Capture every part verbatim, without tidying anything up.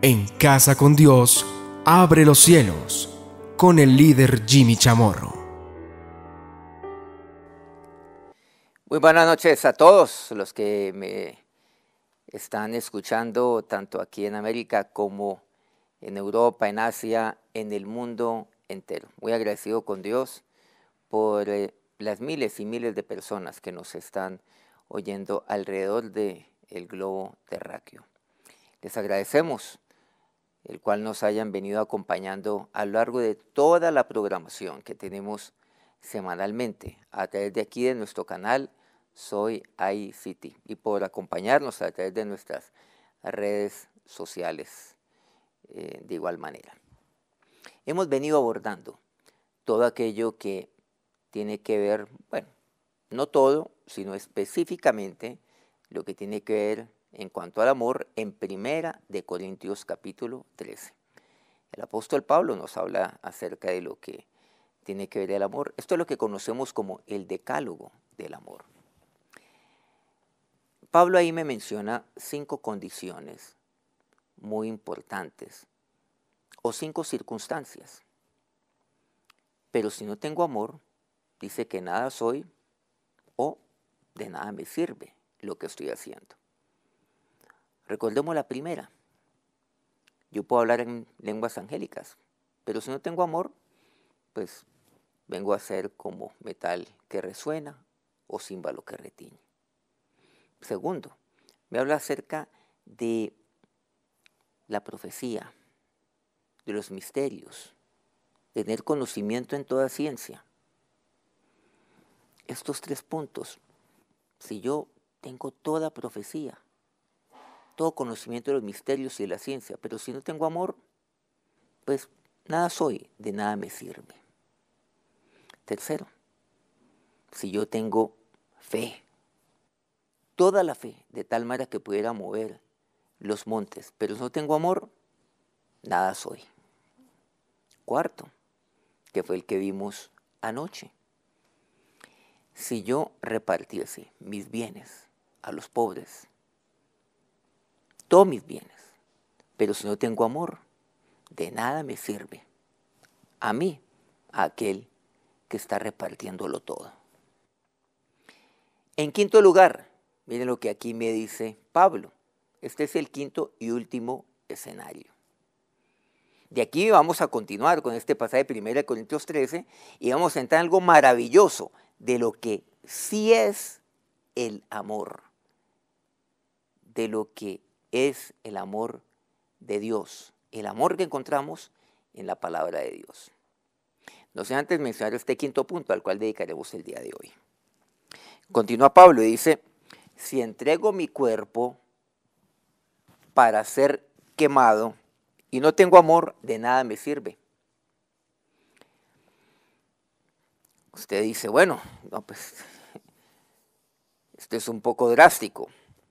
En Casa con Dios, abre los cielos, con el líder Jimmy Chamorro. Muy buenas noches a todos los que me están escuchando, tanto aquí en América como en Europa, en Asia, en el mundo entero. Muy agradecido con Dios por eh, las miles y miles de personas que nos están oyendo alrededor del globo terráqueo. Les agradecemos el cual nos hayan venido acompañando a lo largo de toda la programación que tenemos semanalmente a través de aquí de nuestro canal Soy I C T y por acompañarnos a través de nuestras redes sociales eh, de igual manera. Hemos venido abordando todo aquello que tiene que ver, bueno, no todo, sino específicamente lo que tiene que ver en cuanto al amor en Primera de Corintios capítulo trece. El apóstol Pablo nos habla acerca de lo que tiene que ver el amor. Esto es lo que conocemos como el decálogo del amor. Pablo ahí me menciona cinco condiciones muy importantes o cinco circunstancias. Pero si no tengo amor, dice que nada soy o de nada me sirve lo que estoy haciendo. Recordemos la primera. Yo puedo hablar en lenguas angélicas, pero si no tengo amor, pues vengo a ser como metal que resuena o címbalo que retiñe. Segundo, me habla acerca de la profecía, de los misterios, de tener conocimiento en toda ciencia. Estos tres puntos, si yo tengo toda profecía, todo conocimiento de los misterios y de la ciencia, pero si no tengo amor, pues nada soy, de nada me sirve. Tercero, si yo tengo fe, toda la fe, de tal manera que pudiera mover los montes, pero si no tengo amor, nada soy. Cuarto, que fue el que vimos anoche. Si yo repartiese mis bienes a los pobres, todos mis bienes, pero si no tengo amor, de nada me sirve a mí, a aquel que está repartiéndolo todo. En quinto lugar, miren lo que aquí me dice Pablo. Este es el quinto y último escenario. De aquí vamos a continuar con este pasaje de Primera de Corintios trece y vamos a entrar en algo maravilloso de lo que sí es el amor, de lo que es el amor de Dios, el amor que encontramos en la palabra de Dios. No sé antes mencionar este quinto punto al cual dedicaremos el día de hoy. Continúa Pablo y dice, si entrego mi cuerpo para ser quemado y no tengo amor, de nada me sirve. Usted dice, bueno, no, pues esto es un poco drástico.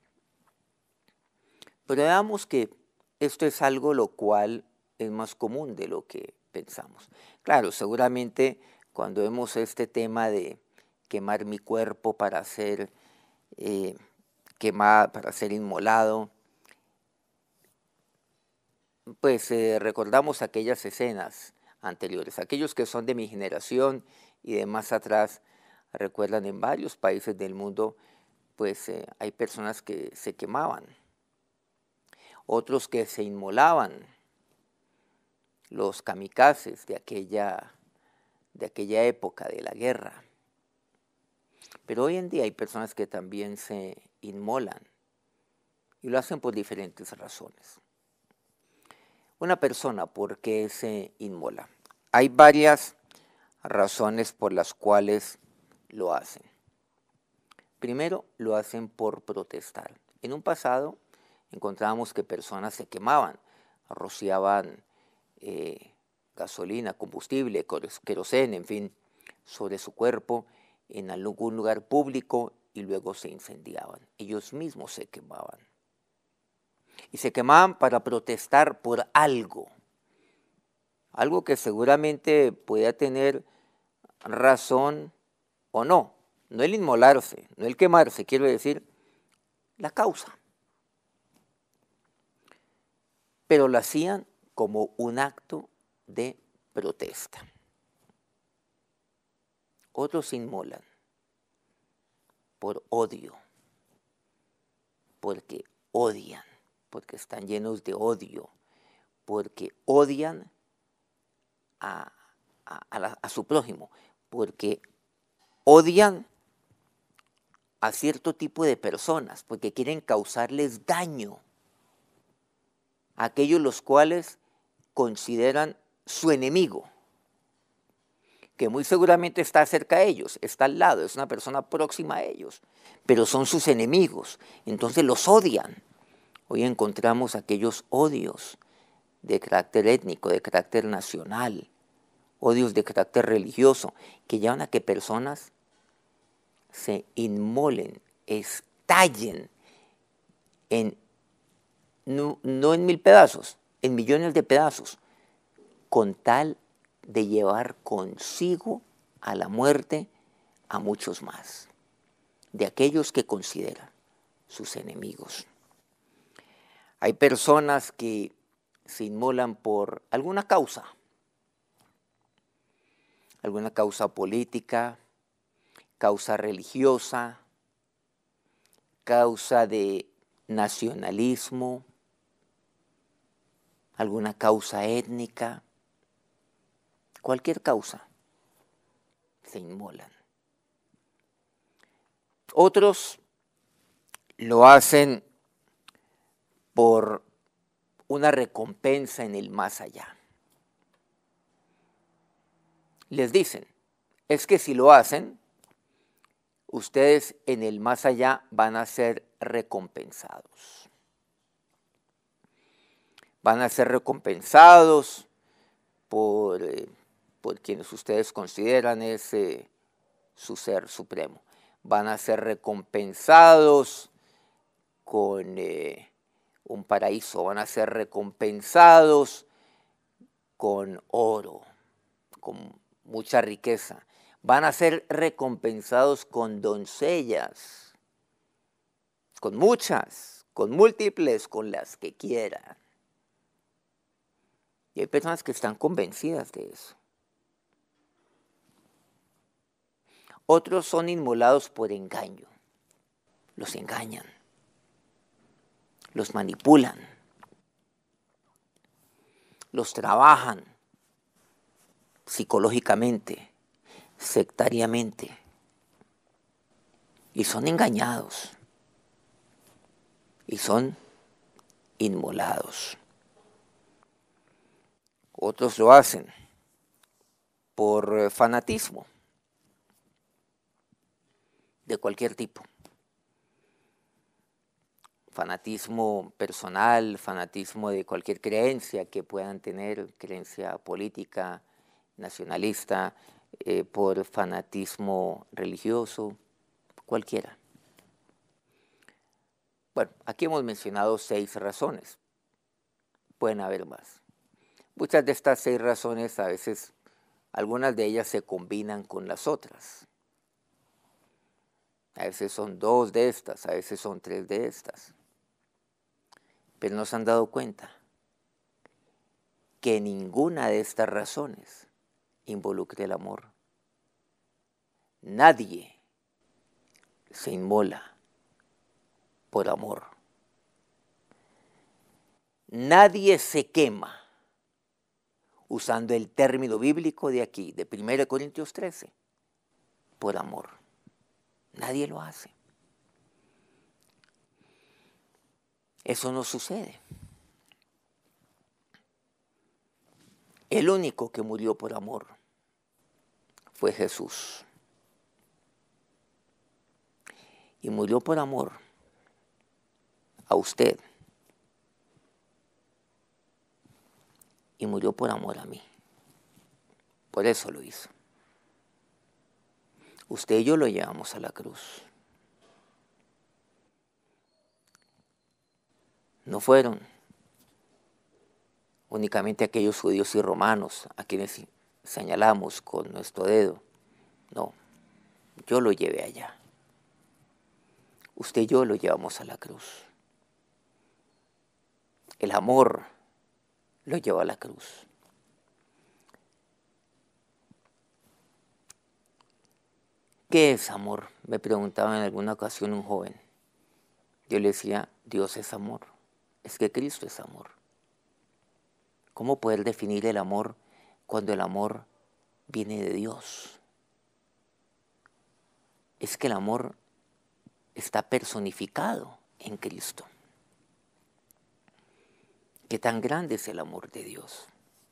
Pero veamos que esto es algo lo cual es más común de lo que pensamos. Claro, seguramente cuando vemos este tema de quemar mi cuerpo para ser eh, quemado, para ser inmolado, pues eh, recordamos aquellas escenas anteriores. Aquellos que son de mi generación y de más atrás recuerdan en varios países del mundo, pues eh, hay personas que se quemaban, otros que se inmolaban, los kamikazes de aquella, de aquella época de la guerra. Pero hoy en día hay personas que también se inmolan y lo hacen por diferentes razones. Una persona, ¿por qué se inmola? Hay varias razones por las cuales lo hacen. Primero, lo hacen por protestar. En un pasado encontrábamos que personas se quemaban, rociaban eh, gasolina, combustible, queroseno, en fin, sobre su cuerpo en algún lugar público y luego se incendiaban. Ellos mismos se quemaban. Y se quemaban para protestar por algo, algo que seguramente podía tener razón o no. No el inmolarse, no el quemarse, quiero decir, la causa. pero lo hacían como un acto de protesta. Otros se inmolan por odio, porque odian, porque están llenos de odio, porque odian a, a, a, la, a su prójimo, porque odian a cierto tipo de personas, porque quieren causarles daño a aquellos los cuales consideran su enemigo, que muy seguramente está cerca de ellos, está al lado, es una persona próxima a ellos, pero son sus enemigos, entonces los odian. Hoy encontramos aquellos odios de carácter étnico, de carácter nacional, odios de carácter religioso, que llevan a que personas se inmolen, estallen en, no, no en mil pedazos, en millones de pedazos, con tal de llevar consigo a la muerte a muchos más, de aquellos que consideran sus enemigos. Hay personas que se inmolan por alguna causa, alguna causa política, causa religiosa, causa de nacionalismo, alguna causa étnica, cualquier causa, se inmolan. Otros lo hacen por una recompensa en el más allá. Les dicen, es que si lo hacen, ustedes en el más allá van a ser recompensados. Van a ser recompensados por, eh, por quienes ustedes consideran es eh, su ser supremo. Van a ser recompensados con eh, un paraíso, van a ser recompensados con oro, con mucha riqueza. Van a ser recompensados con doncellas, con muchas, con múltiples, con las que quieran. Y hay personas que están convencidas de eso. Otros son inmolados por engaño. Los engañan, los manipulan, los trabajan psicológicamente, sectariamente, y son engañados, y son inmolados. Otros lo hacen por fanatismo de cualquier tipo. Fanatismo personal, fanatismo de cualquier creencia que puedan tener, creencia política, nacionalista, eh, por fanatismo religioso, cualquiera. Bueno, aquí hemos mencionado seis razones. Pueden haber más. Muchas de estas seis razones, a veces, algunas de ellas se combinan con las otras. A veces son dos de estas, a veces son tres de estas. Pero no se han dado cuenta que ninguna de estas razones involucre el amor. Nadie se inmola por amor. Nadie se quema, usando el término bíblico de aquí, de primera Corintios trece, por amor. Nadie lo hace. Eso no sucede. El único que murió por amor fue Jesús. Y murió por amor a usted. Y murió por amor a mí. Por eso lo hizo. Usted y yo lo llevamos a la cruz. No fueron únicamente aquellos judíos y romanos a quienes señalamos con nuestro dedo. No, yo lo llevé allá. Usted y yo lo llevamos a la cruz. El amor lo llevó a la cruz. ¿Qué es amor? Me preguntaba en alguna ocasión un joven. Yo le decía, Dios es amor. Es que Cristo es amor. ¿Cómo poder definir el amor cuando el amor viene de Dios? Es que el amor está personificado en Cristo. ¿Qué tan grande es el amor de Dios?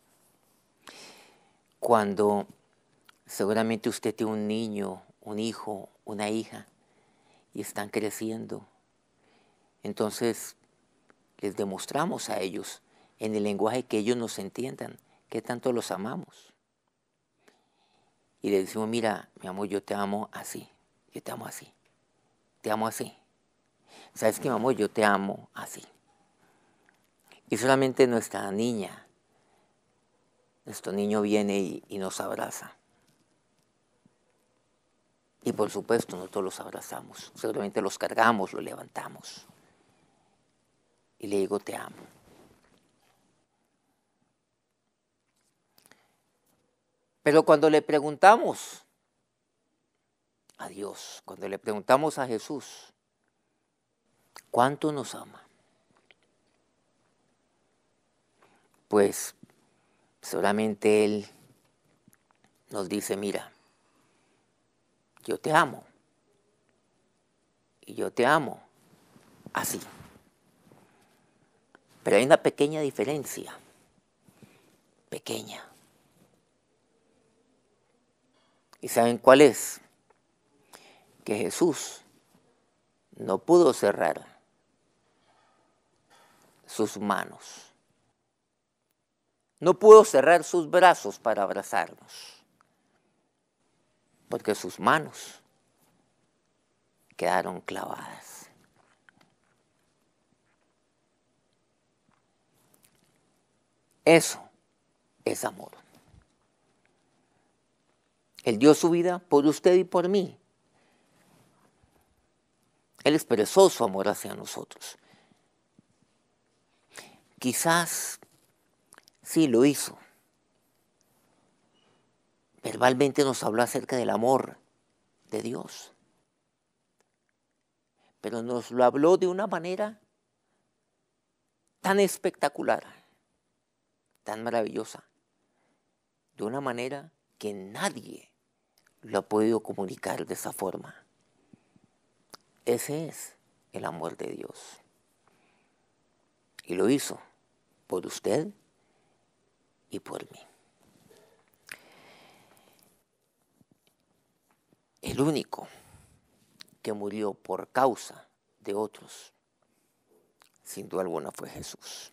Cuando seguramente usted tiene un niño, un hijo, una hija, y están creciendo, entonces les demostramos a ellos en el lenguaje que ellos nos entiendan qué tanto los amamos. Y le decimos, mira, mi amor, yo te amo así, yo te amo así, te amo así. ¿Sabes qué, mi amor? Yo te amo así. Y solamente nuestra niña, nuestro niño viene y, y nos abraza. Y por supuesto nosotros los abrazamos, seguramente los cargamos, los levantamos. Y le digo, te amo. Pero cuando le preguntamos a Dios, cuando le preguntamos a Jesús, ¿cuánto nos ama? Pues seguramente Él nos dice, mira, yo te amo. Y yo te amo así. Pero hay una pequeña diferencia. Pequeña. ¿Y saben cuál es? Que Jesús no pudo cerrar sus manos. No pudo cerrar sus brazos para abrazarnos. Porque sus manos quedaron clavadas. Eso es amor. Él dio su vida por usted y por mí. Él expresó su amor hacia nosotros. Quizás sí lo hizo. Verbalmente nos habló acerca del amor de Dios. Pero nos lo habló de una manera tan espectacular, tan maravillosa, de una manera que nadie lo ha podido comunicar de esa forma. Ese es el amor de Dios. Y lo hizo por usted y por mí. El único que murió por causa de otros, sin duda alguna, fue Jesús.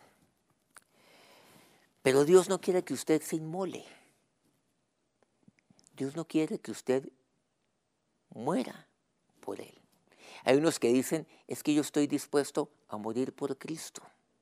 Pero Dios no quiere que usted se inmole. Dios no quiere que usted muera por Él. Hay unos que dicen, es que yo estoy dispuesto a morir por Cristo.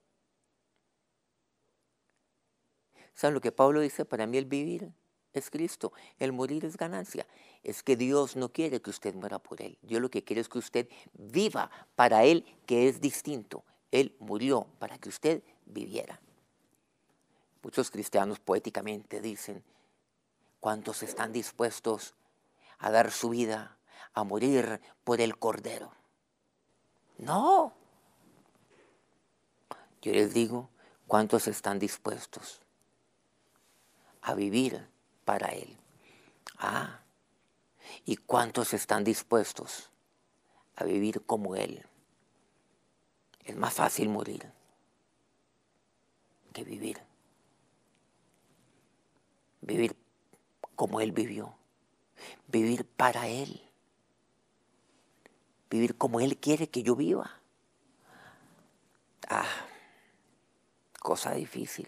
¿Saben lo que Pablo dice? Para mí el vivir es Cristo, el morir es ganancia. Es que Dios no quiere que usted muera por Él. Dios lo que quiere es que usted viva para Él, que es distinto. Él murió para que usted viviera. Muchos cristianos poéticamente dicen, ¿cuántos están dispuestos a dar su vida, a morir por el Cordero? No. Yo les digo, ¿cuántos están dispuestos a vivir para Él? Ah, ¿y cuántos están dispuestos a vivir como Él? Es más fácil morir que vivir. Vivir como Él vivió. Vivir para Él. Vivir como Él quiere que yo viva. Ah, cosa difícil.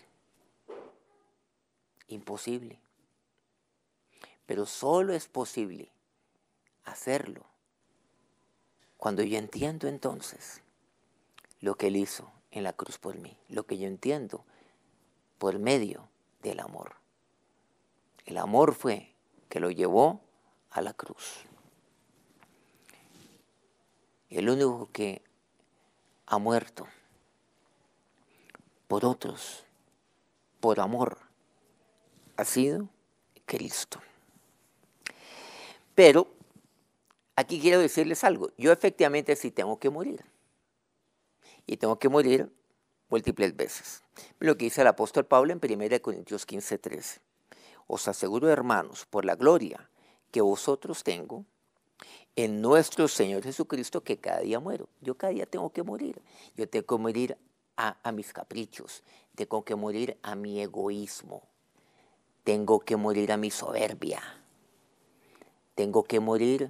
Imposible. Pero solo es posible hacerlo cuando yo entiendo entonces lo que Él hizo en la cruz por mí, lo que yo entiendo por medio del amor. El amor fue que lo llevó a la cruz. El único que ha muerto por otros por amor ha sido Cristo. Pero aquí quiero decirles algo. Yo efectivamente sí tengo que morir. Y tengo que morir múltiples veces. Lo que dice el apóstol Pablo en primera Corintios quince, trece. Os aseguro, hermanos, por la gloria que vosotros tengo en nuestro Señor Jesucristo, que cada día muero. Yo cada día tengo que morir. Yo tengo que morir a, a mis caprichos. Tengo que morir a mi egoísmo. Tengo que morir a mi soberbia. Tengo que morir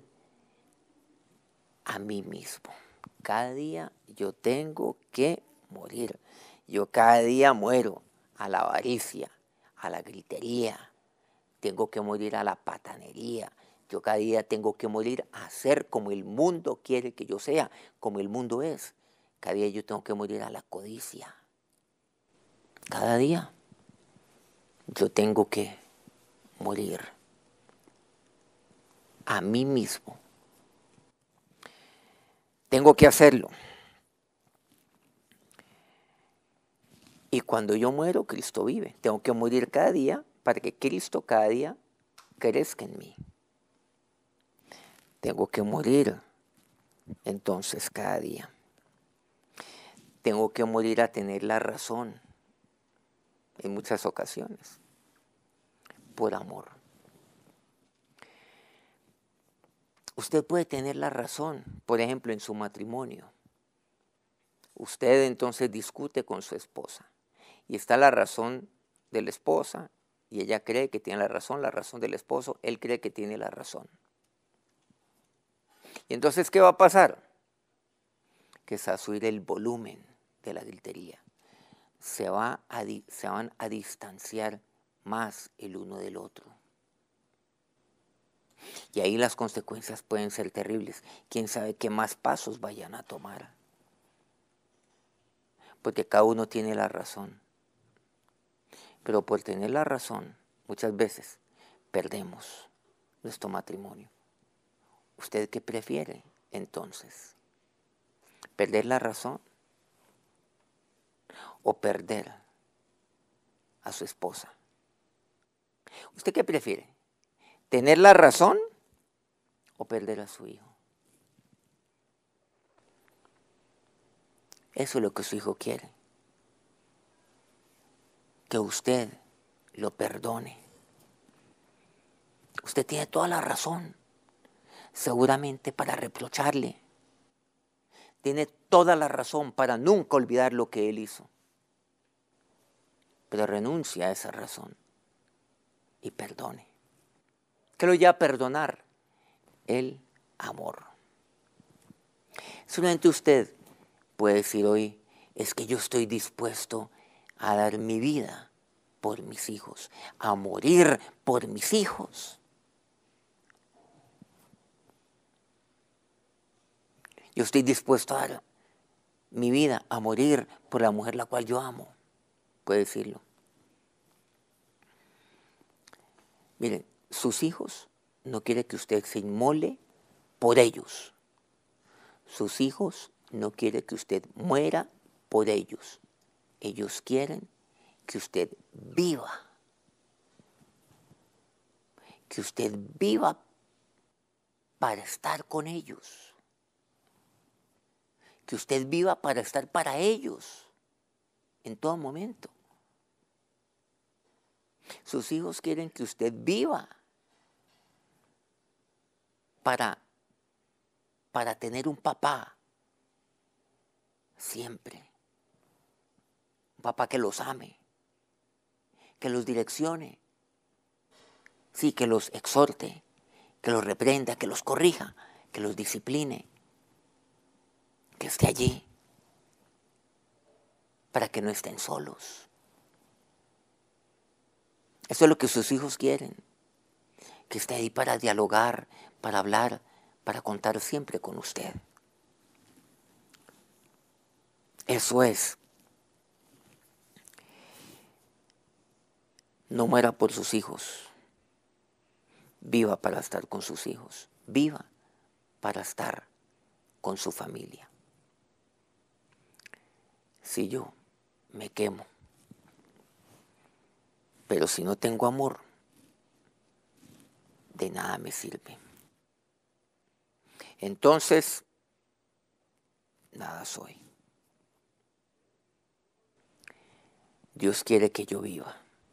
a mí mismo. Cada día yo tengo que morir. Yo cada día muero a la avaricia, a la gritería. Tengo que morir a la patanería. Yo cada día tengo que morir a ser como el mundo quiere que yo sea, como el mundo es. Cada día yo tengo que morir a la codicia. Cada día yo tengo que morir a mí mismo. Tengo que hacerlo. Y cuando yo muero, Cristo vive. Tengo que morir cada día para que Cristo cada día crezca en mí. Tengo que morir entonces cada día. Tengo que morir a tener la razón en muchas ocasiones, por amor. Usted puede tener la razón, por ejemplo, en su matrimonio. Usted entonces discute con su esposa y está la razón de la esposa y ella cree que tiene la razón, la razón del esposo, él cree que tiene la razón. Y entonces, ¿qué va a pasar? Que se va a subir el volumen de la gritería. Se, va a, se van a distanciar más el uno del otro. Y ahí las consecuencias pueden ser terribles. ¿Quién sabe qué más pasos vayan a tomar? Porque cada uno tiene la razón. Pero por tener la razón, muchas veces perdemos nuestro matrimonio. ¿Usted qué prefiere entonces? ¿Perder la razón o perder a su esposa? ¿Usted qué prefiere? ¿Tener la razón o perder a su hijo? Eso es lo que su hijo quiere. Que usted lo perdone. Usted tiene toda la razón, seguramente para reprocharle. Tiene toda la razón para nunca olvidar lo que él hizo. Pero renuncia a esa razón y perdone. ¿Qué lo lleva a perdonar? El amor. Solamente usted puede decir hoy, es que yo estoy dispuesto a dar mi vida por mis hijos, a morir por mis hijos. Yo estoy dispuesto a dar mi vida, a morir por la mujer la cual yo amo. Puede decirlo. Miren, sus hijos no quieren que usted se inmole por ellos. Sus hijos no quieren que usted muera por ellos. Ellos quieren que usted viva. Que usted viva para estar con ellos. Que usted viva para estar para ellos en todo momento. Sus hijos quieren que usted viva para, para tener un papá siempre. Un papá que los ame, que los direccione, sí, que los exhorte, que los reprenda, que los corrija, que los discipline, que esté allí para que no estén solos. Eso es lo que sus hijos quieren, que esté ahí para dialogar, para hablar, para contar siempre con usted. Eso es. No muera por sus hijos. Viva para estar con sus hijos. Viva para estar con su familia. Si yo me quemo, Pero si no tengo amor, de nada me sirve. Entonces, nada soy. Dios quiere que yo viva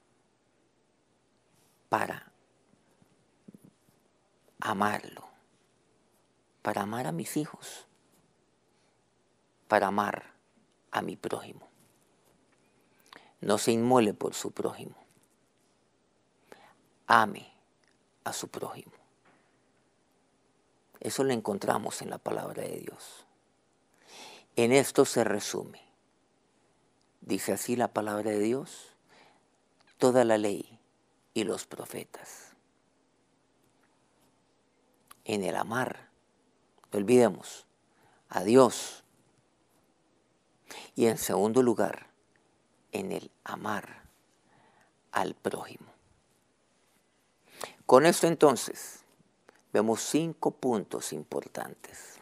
para amarlo, para amar a mis hijos, para amar a mi prójimo. No se inmole por su prójimo. Ame a su prójimo. Eso lo encontramos en la palabra de Dios. En esto se resume. Dice así la palabra de Dios, toda la ley y los profetas. En el amar, no olvidemos, a Dios. Y en segundo lugar, en el amar al prójimo. Con esto entonces, vemos cinco puntos importantes.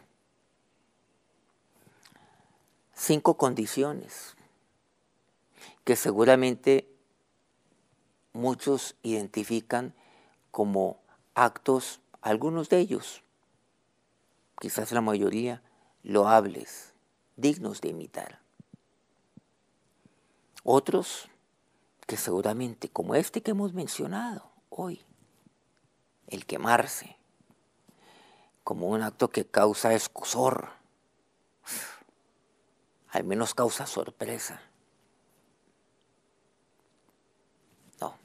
Cinco condiciones que seguramente muchos identifican como actos, algunos de ellos, quizás la mayoría, loables, dignos de imitar. Otros que seguramente, como este que hemos mencionado hoy, el quemarse, como un acto que causa escozor, al menos causa sorpresa. No.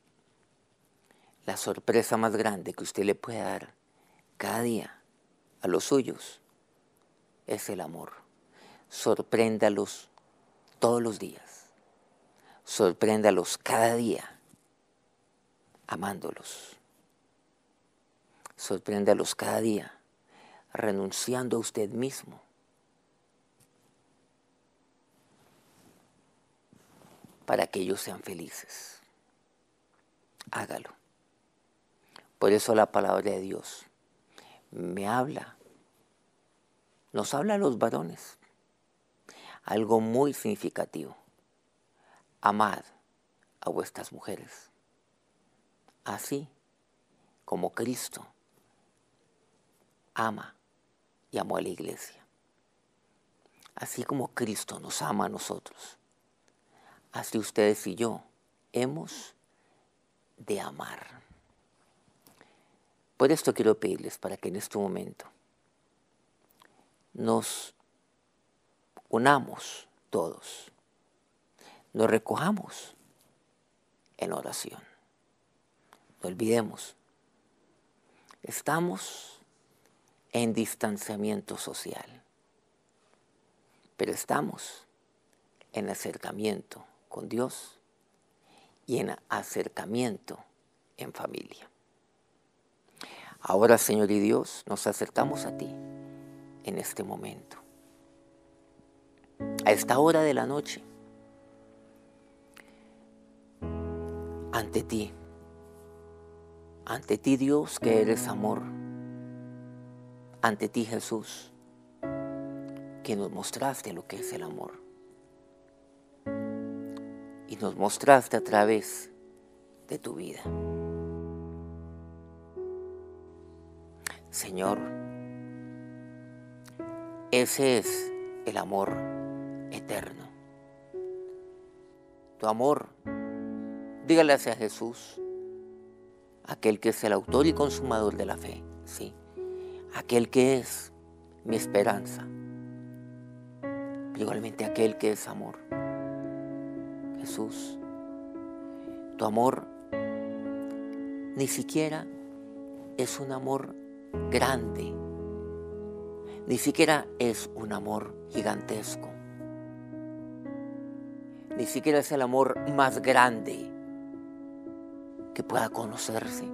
La sorpresa más grande que usted le puede dar cada día a los suyos es el amor. Sorpréndalos todos los días. Sorpréndalos cada día amándolos. Sorpréndalos cada día renunciando a usted mismo. Para que ellos sean felices. Hágalo. Por eso la palabra de Dios me habla, nos habla a los varones, algo muy significativo. Amad a vuestras mujeres, así como Cristo ama y amó a la iglesia. Así como Cristo nos ama a nosotros, así ustedes y yo hemos de amar. Por esto quiero pedirles para que en este momento nos unamos todos, nos recojamos en oración. No olvidemos, estamos en distanciamiento social, pero estamos en acercamiento con Dios y en acercamiento en familia. Ahora, Señor y Dios, nos acercamos a ti en este momento, a esta hora de la noche, ante ti, ante ti, Dios, que eres amor, ante ti, Jesús, que nos mostraste lo que es el amor y nos mostraste a través de tu vida. Señor, ese es el amor eterno. Tu amor, dígale hacia Jesús, aquel que es el autor y consumador de la fe, sí, aquel que es mi esperanza, pero igualmente aquel que es amor. Jesús, tu amor ni siquiera es un amor grande, ni siquiera es un amor gigantesco, ni siquiera es el amor más grande que pueda conocerse.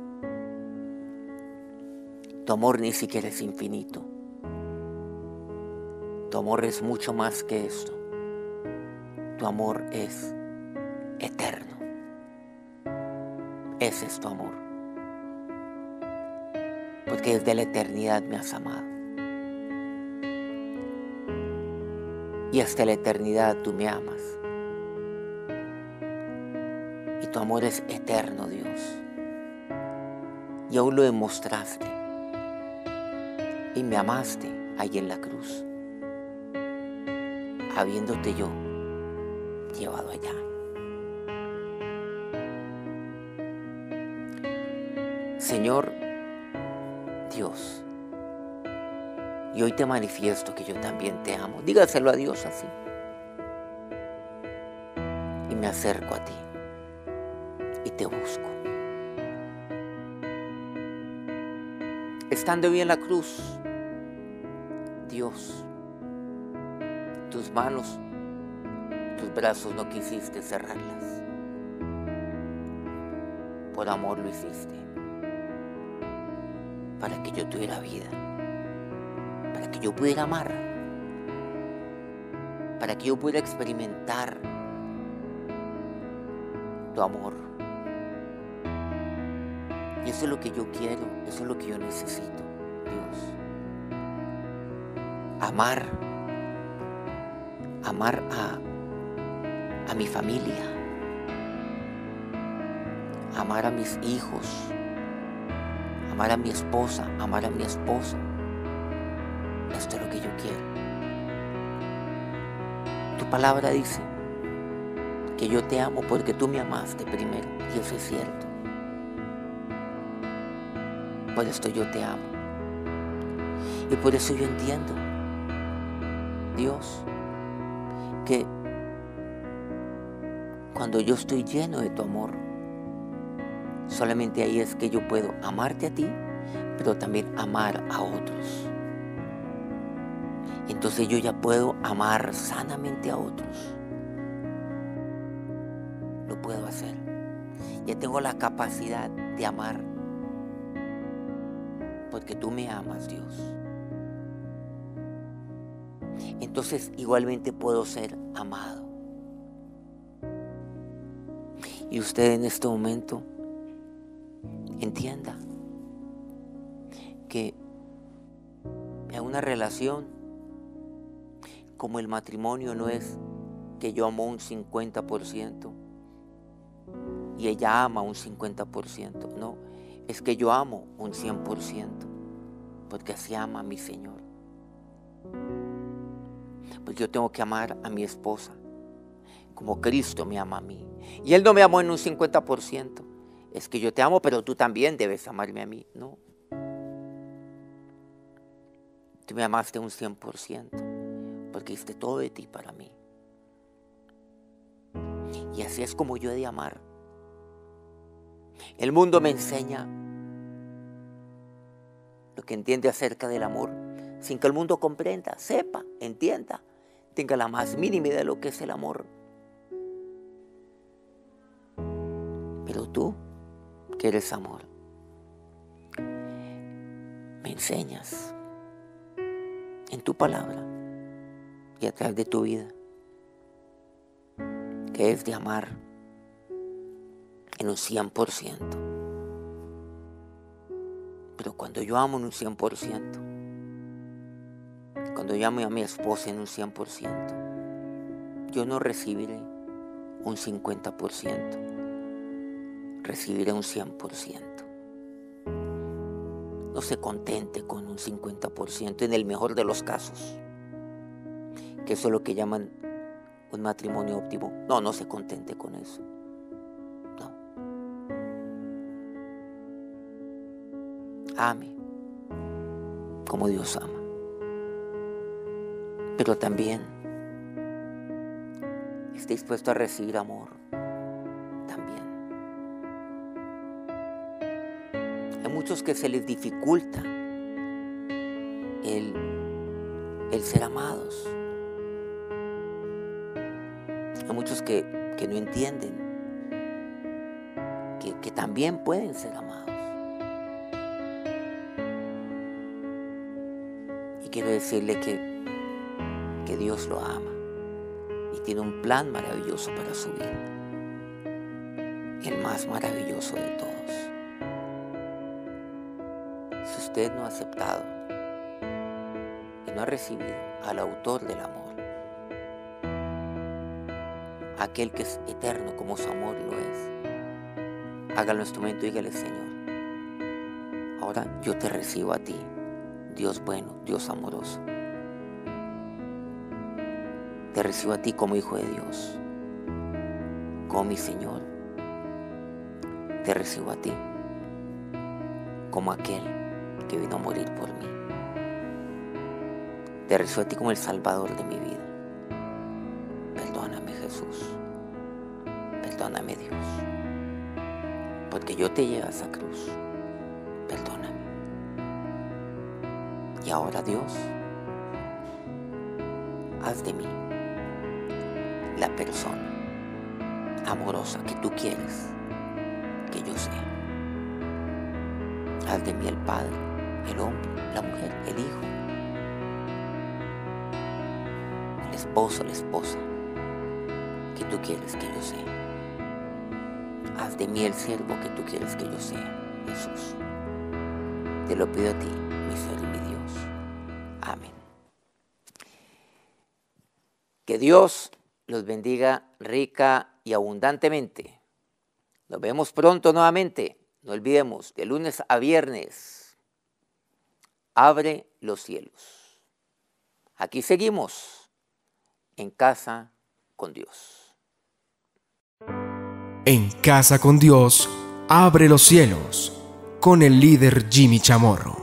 Tu amor ni siquiera es infinito. Tu amor es mucho más que esto. Tu amor es eterno. Ese es tu amor. Porque desde la eternidad me has amado. Y hasta la eternidad tú me amas. Y tu amor es eterno, Dios. Y aún lo demostraste. Y me amaste ahí en la cruz, habiéndote yo llevado allá. Señor Dios, y hoy te manifiesto que yo también te amo. Dígaselo a Dios así. Y me acerco a ti y te busco. Estando hoy en la cruz, Dios, tus manos, tus brazos no quisiste cerrarlas. Por amor lo hiciste. Para que yo tuviera vida. Para que yo pudiera amar. Para que yo pudiera experimentar tu amor. Y eso es lo que yo quiero, eso es lo que yo necesito, Dios. Amar, amar a, a mi familia, amar a mis hijos, amar a mi esposa, amar a mi esposo. Esto es lo que yo quiero. Tu palabra dice que yo te amo porque tú me amaste primero, y eso es cierto. Por esto yo te amo. Y por eso yo entiendo, Dios, que cuando yo estoy lleno de tu amor, solamente ahí es que yo puedo amarte a ti, pero también amar a otros. Entonces yo ya puedo amar sanamente a otros. Lo puedo hacer. Ya tengo la capacidad de amar. Porque tú me amas, Dios. Entonces igualmente puedo ser amado. Y usted en este momento entienda que en una relación como el matrimonio no es que yo amo un cincuenta por ciento y ella ama un cincuenta por ciento, no, es que yo amo un cien por ciento, porque así ama a mi Señor. Porque yo tengo que amar a mi esposa como Cristo me ama a mí. Y Él no me amó en un cincuenta por ciento. Es que yo te amo, pero tú también debes amarme a mí. No. Tú me amaste un cien por ciento, porque diste todo de ti para mí. Y así es como yo he de amar. El mundo me enseña lo que entiende acerca del amor, sin que el mundo comprenda, sepa, entienda, tenga la más mínima idea de lo que es el amor. Pero tú, que eres amor, me enseñas en tu palabra y a través de tu vida que es de amar en un cien por ciento. Pero cuando yo amo en un cien por ciento, cuando yo amo a mi esposa en un cien por ciento, yo no recibiré un cincuenta por ciento, recibiré un cien por ciento. No se contente con un cincuenta por ciento en el mejor de los casos, que eso es lo que llaman un matrimonio óptimo. No, no se contente con eso. No. Ame como Dios ama. Pero también esté dispuesto a recibir amor. También. Hay muchos que se les dificulta el, el ser amados. Hay muchos que, que no entienden que, que también pueden ser amados. Y quiero decirle que que Dios lo ama y tiene un plan maravilloso para su vida, el más maravilloso de todos. Si usted no ha aceptado y no ha recibido al autor del amor, aquel que es eterno como su amor lo es, Hágalo en este momento, dígale: Señor, ahora yo te recibo a ti, Dios bueno, Dios amoroso. Te recibo a ti como hijo de Dios, como mi Señor. Te recibo a ti como aquel que vino a morir por mí. Te recibo a ti como el Salvador de mi vida. Perdóname, Jesús. Perdóname, Dios. Porque yo te llevo a esa cruz. Perdóname. Y ahora, Dios, haz de mí la persona amorosa que tú quieres que yo sea. Haz de mí el padre, el hombre, la mujer, el hijo, el esposo, la esposa que tú quieres que yo sea. Haz de mí el siervo que tú quieres que yo sea, Jesús. Te lo pido a ti, mi Señor y mi Dios. Amén. Que Dios los bendiga rica y abundantemente. Nos vemos pronto nuevamente. No olvidemos, de lunes a viernes, abre los cielos. Aquí seguimos, en casa con Dios. En casa con Dios, abre los cielos, con el líder Jimmy Chamorro.